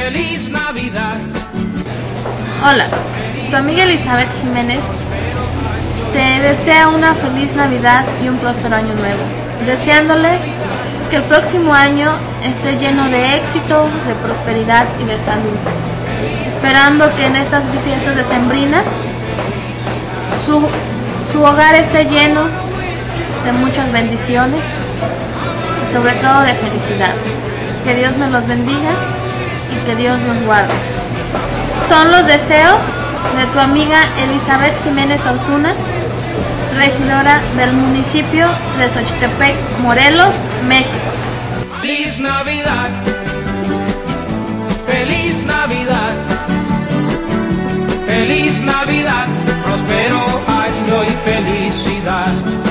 feliz Navidad. Hola, tu amiga Elizabeth Jiménez te desea una feliz Navidad y un próspero año nuevo, deseándoles que el próximo año esté lleno de éxito, de prosperidad y de salud, esperando que en estas fiestas decembrinas su hogar esté lleno de muchas bendiciones y sobre todo de felicidad. Que Dios me los bendiga y que Dios nos guarde. Son los deseos de tu amiga Elizabeth Jiménez Osuna, regidora del municipio de Xochitepec, Morelos, México. Feliz Navidad, feliz Navidad, feliz Navidad, próspero año y felicidad.